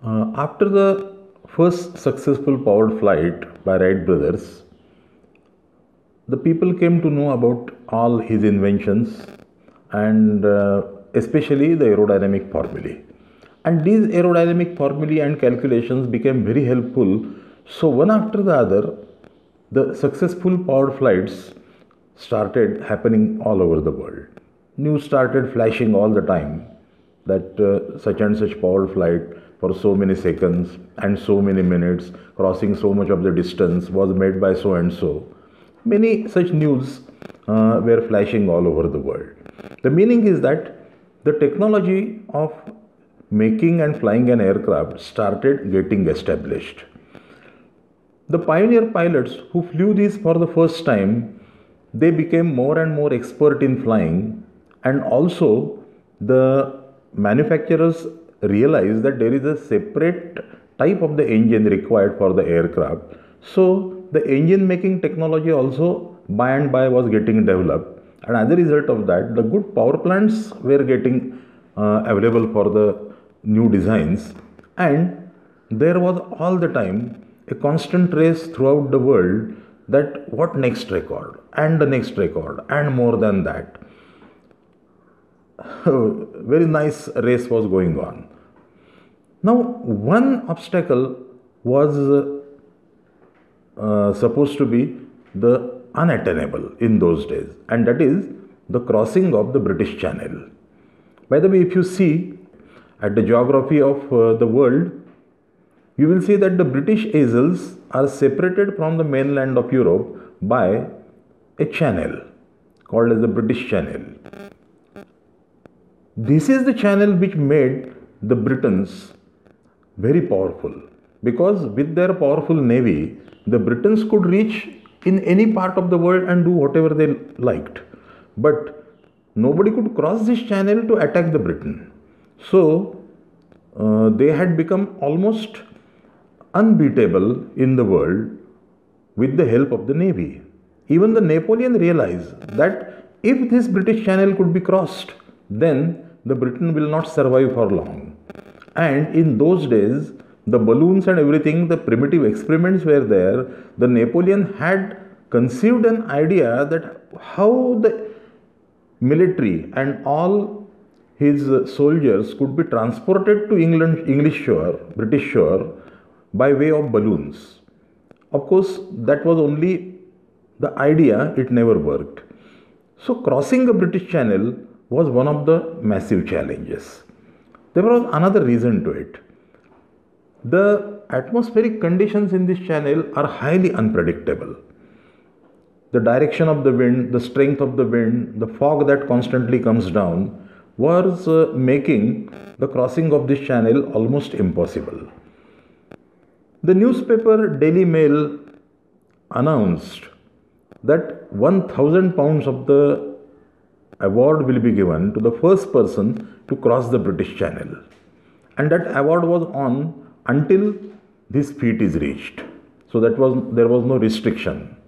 After the first successful powered flight by Wright brothers, the people came to know about all his inventions and especially the aerodynamic formulae. And these aerodynamic formulae and calculations became very helpful. So, one after the other, the successful powered flights started happening all over the world. News started flashing all the time that such and such powered flight for so many seconds and so many minutes, crossing so much of the distance, was made by so and so. Many such news were flashing all over the world. The meaning is that the technology of making and flying an aircraft started getting established. The pioneer pilots who flew these for the first time, they became more and more expert in flying, and also the manufacturers realized that there is a separate type of the engine required for the aircraft. So the engine making technology also by and by was getting developed, and as a result of that, the good power plants were getting available for the new designs, and there was all the time a constant race throughout the world that what next record and the next record and more than that. Very nice race was going on. Now, one obstacle was supposed to be the unattainable in those days, and that is the crossing of the British Channel. By the way, if you see at the geography of the world, you will see that the British Isles are separated from the mainland of Europe by a channel called as the British Channel. This is the channel which made the Britons very powerful, because with their powerful navy, the Britons could reach in any part of the world and do whatever they liked. But nobody could cross this channel to attack the Britain. So they had become almost unbeatable in the world with the help of the navy. Even the Napoleon realized that if this British Channel could be crossed, then the Britain will not survive for long. And in those days, the balloons and everything, the primitive experiments were there. The Napoleon had conceived an idea that how the military and all his soldiers could be transported to English shore, British shore, by way of balloons. Of course, that was only the idea, it never worked. So, crossing the British Channel was one of the massive challenges. There was another reason to it. The atmospheric conditions in this channel are highly unpredictable. The direction of the wind, the strength of the wind, the fog that constantly comes down was making the crossing of this channel almost impossible. The newspaper Daily Mail announced that 1,000 pounds of the award will be given to the first person to cross the British Channel. And that award was on until this feat is reached. So there was no restriction.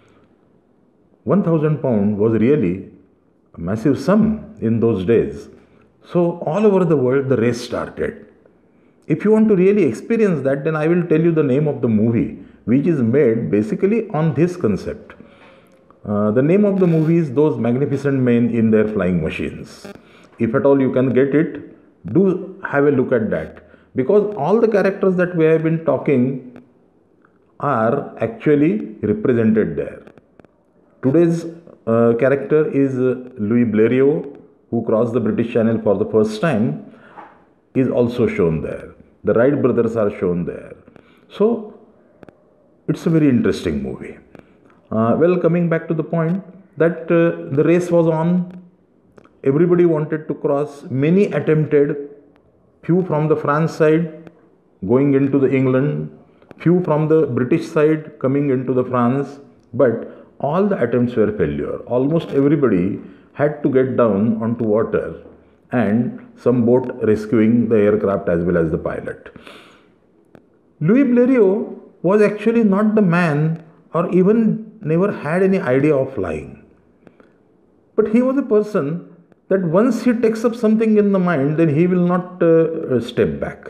1,000 pounds was really a massive sum in those days. So all over the world the race started. If you want to really experience that, then I will tell you the name of the movie, which is made basically on this concept. The name of the movie is Those Magnificent Men in Their Flying Machines. If at all you can get it, do have a look at that. Because all the characters that we have been talking are actually represented there. Today's character is Louis Blériot, who crossed the British Channel for the first time, is also shown there. The Wright brothers are shown there. So, it's a very interesting movie. Coming back to the point that the race was on, everybody wanted to cross, many attempted, few from the France side going into the England, few from the British side coming into the France, but all the attempts were failure. Almost everybody had to get down onto water and some boat rescuing the aircraft as well as the pilot. Louis Blériot was actually not the man, or even never had any idea of flying. But he was a person that once he takes up something in the mind, then he will not step back.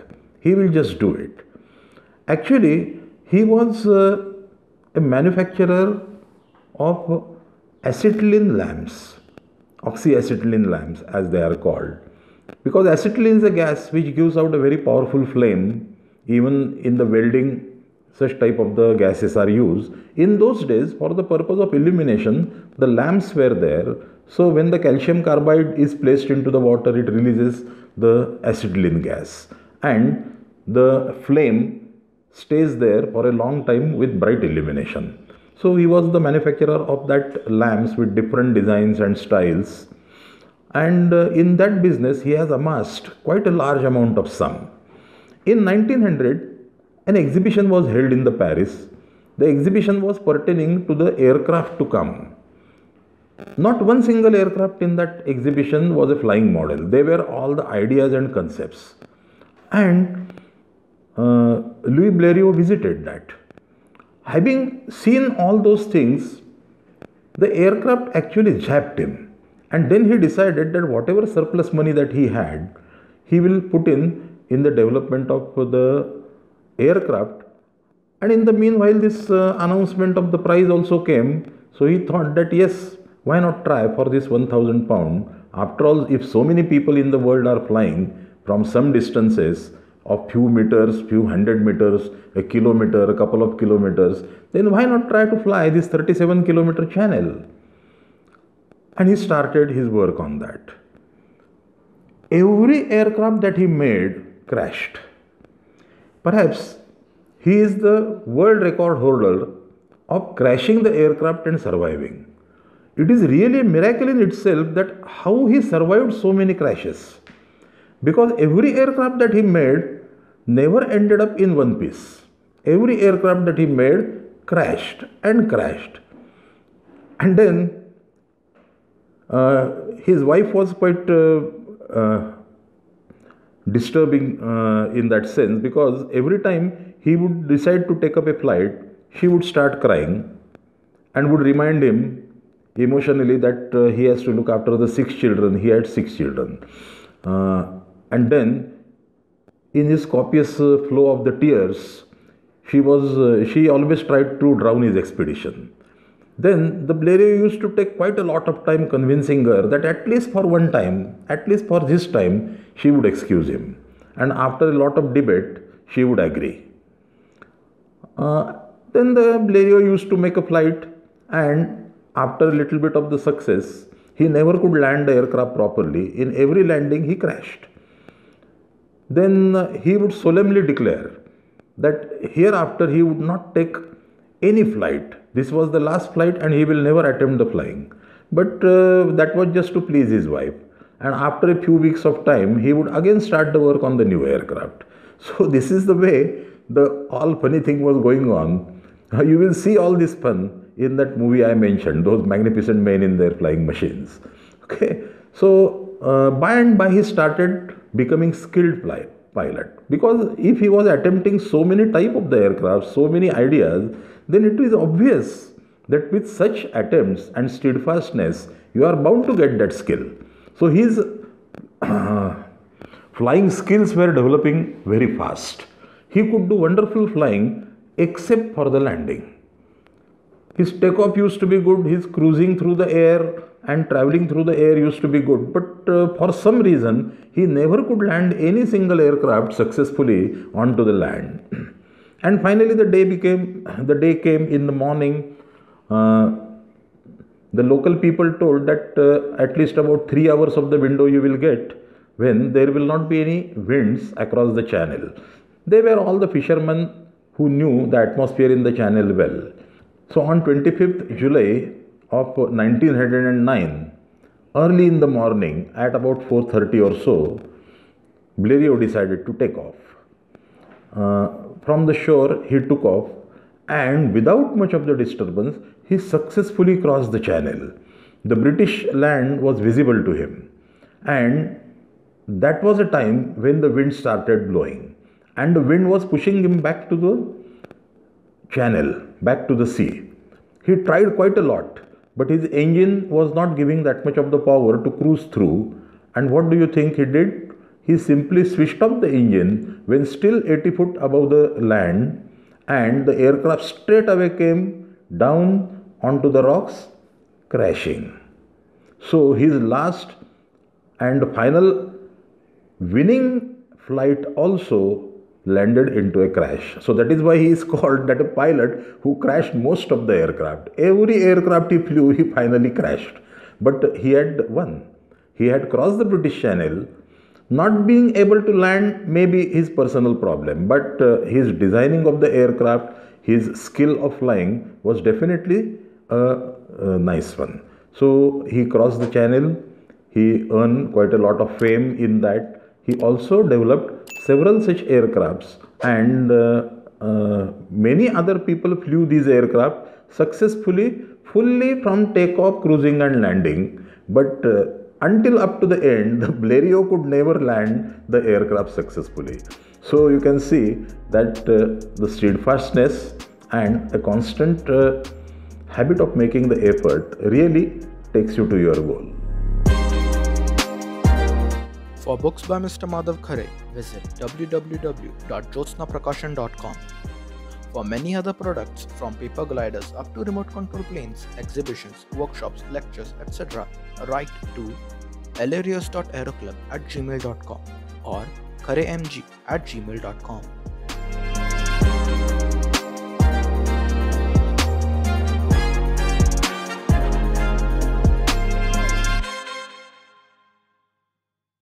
he will just do it. Actually, he was a manufacturer of acetylene lamps, oxyacetylene lamps as they are called, because acetylene is a gas which gives out a very powerful flame. Even in the welding, such type of the gases are used. In those days, for the purpose of illumination, the lamps were there. So when the calcium carbide is placed into the water, it releases the acetylene gas, and the flame stays there for a long time with bright illumination. So he was the manufacturer of that lamps with different designs and styles, and in that business he has amassed quite a large amount of sum. In 1900, an exhibition was held in the Paris. The exhibition was pertaining to the aircraft to come. Not one single aircraft in that exhibition was a flying model. They were all the ideas and concepts. And Louis Blériot visited that. Having seen all those things, the aircraft actually zapped him. And then he decided that whatever surplus money that he had, he will put in the development of the aircraft. And in the meanwhile, this announcement of the prize also came. So he thought that yes, why not try for this 1,000 pound? After all, if so many people in the world are flying from some distances of few meters, few hundred meters, a kilometer, a couple of kilometers, then why not try to fly this 37-kilometer channel? And he started his work on that. Every aircraft that he made crashed. Perhaps he is the world record holder of crashing the aircraft and surviving. It is really a miracle in itself that how he survived so many crashes. Because every aircraft that he made never ended up in one piece. Every aircraft that he made crashed and crashed. And then his wife was quite disturbing in that sense, because every time he would decide to take up a flight, she would start crying and would remind him emotionally that he has to look after the 6 children. He had 6 children. And then in his copious flow of the tears, she always tried to drown his expedition. Then the Blériot used to take quite a lot of time convincing her that at least for one time, at least for this time, she would excuse him. And after a lot of debate, she would agree. Then the Blériot used to make a flight, and after a little bit of the success, he never could land the aircraft properly. In every landing, he crashed. Then he would solemnly declare that hereafter he would not take any flight. This was the last flight and he will never attempt the flying. But that was just to please his wife. And after a few weeks of time, he would again start the work on the new aircraft. So this is the way the all funny thing was going on. You will see all this fun in that movie I mentioned, those magnificent men in their flying machines. Okay, so by and by he started becoming skilled pilot, because if he was attempting so many type of the aircraft, so many ideas, then it is obvious that with such attempts and steadfastness, you are bound to get that skill. So his flying skills were developing very fast. He could do wonderful flying except for the landing. His takeoff used to be good, his cruising through the air and traveling through the air used to be good, but for some reason he never could land any single aircraft successfully onto the land. And finally the day came in the morning. The local people told that at least about 3 hours of the window you will get when there will not be any winds across the channel. They were all the fishermen who knew the atmosphere in the channel well. So on 25th July of 1909, early in the morning at about 4:30 or so, Blériot decided to take off. From the shore he took off, and without much of the disturbance, he successfully crossed the channel. The British land was visible to him, and that was a time when the wind started blowing, and the wind was pushing him back to the channel, back to the sea. He tried quite a lot, but his engine was not giving that much of the power to cruise through. And what do you think he did? he simply switched off the engine when still 80 foot above the land, and the aircraft straight away came down onto the rocks, crashing. So his last and final winning flight also landed into a crash. So that is why he is called that a pilot who crashed most of the aircraft. Every aircraft he flew, he finally crashed. But he had won. He had crossed the British Channel. Not being able to land may be his personal problem, but his designing of the aircraft, his skill of flying was definitely a nice one. So he crossed the channel. He earned quite a lot of fame in that. He also developed several such aircrafts, and many other people flew these aircraft successfully, fully from takeoff, cruising, and landing. But until up to the end, the Blériot could never land the aircraft successfully. So you can see that the steadfastness and a constant habit of making the effort really takes you to your goal. For books by Mr. Madhav Khare, visit www.jyotsnaprakashan.com. For many other products, from paper gliders up to remote control planes, exhibitions, workshops, lectures, etc., write to hilarious.aeroclub@gmail.com or kharemg@gmail.com.